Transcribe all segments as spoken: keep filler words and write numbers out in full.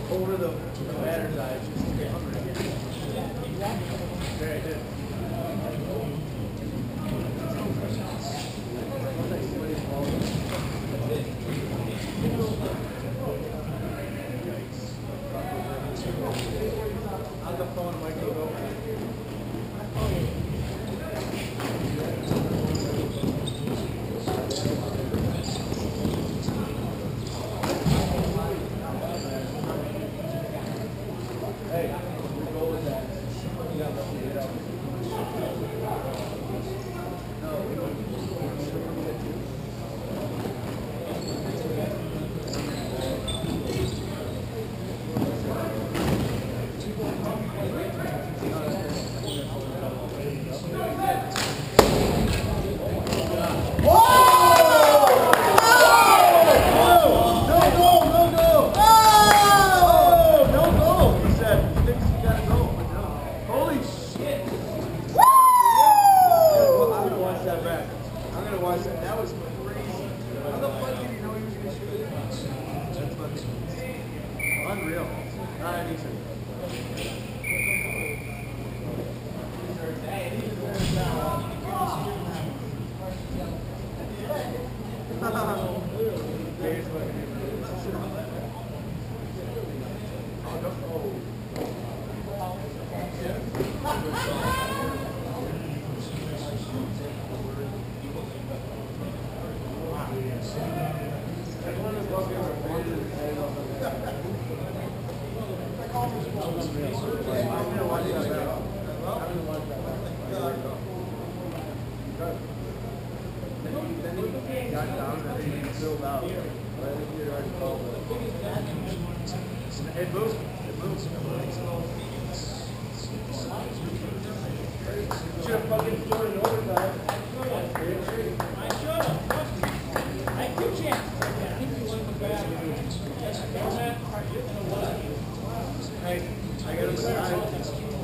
over the, the batter's eyes. Just to get hungry again. There, I did. On the phone, Mike, go. Hey, we'll go with that. You got to get it up. No, we don't. That was crazy. How the fuck did you know he was going to shoot it? That's fucking unreal. Not an easy. It moves. It moves. Should have fucking scored in overtime. I should have. I had two chances. I think you won the back. Hey, I got him aside. I got him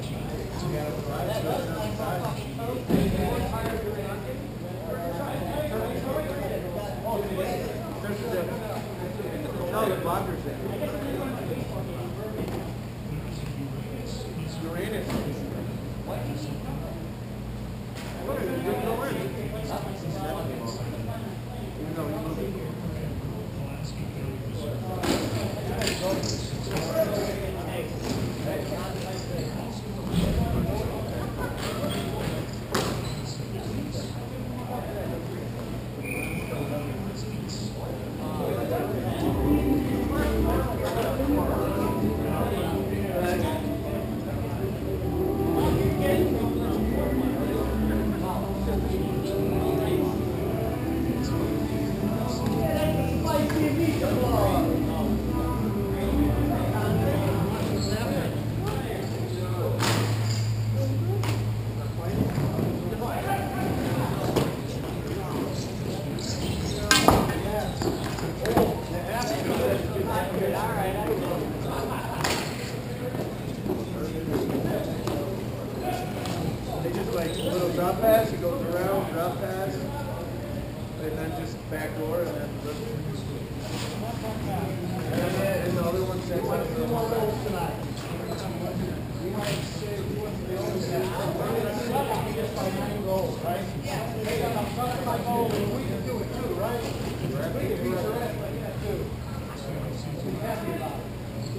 aside. No, the blocker's there. You're in it. Look at it. You're going in. Even though he's moving. Like little drop pass, he goes around, drop pass, and then just back door, and then lift. And then and the other one sets up for the one tonight. We might say we want to be able to get by nine goals, right? Yeah. They got a front by goal, and we can do it too, right? We can beat the rest like that too. Be happy about it.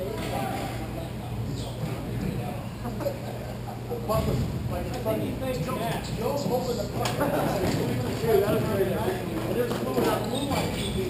The puck was like funny. Joe's hoping the puck. Dude, that was great. It is flew out moonlight T V.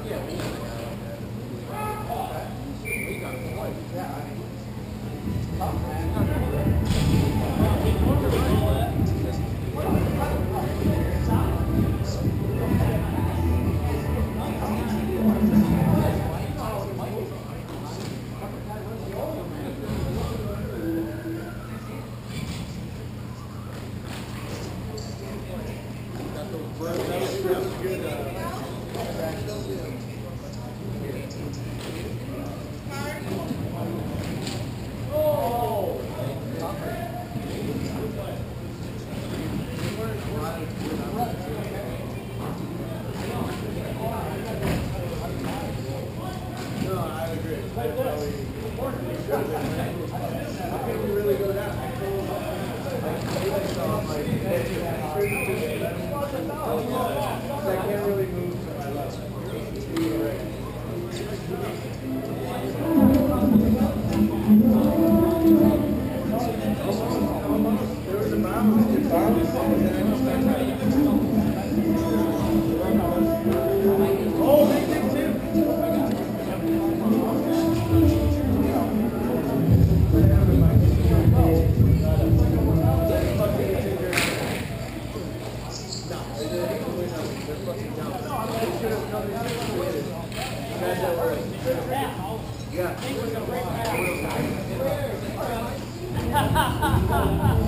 Yeah.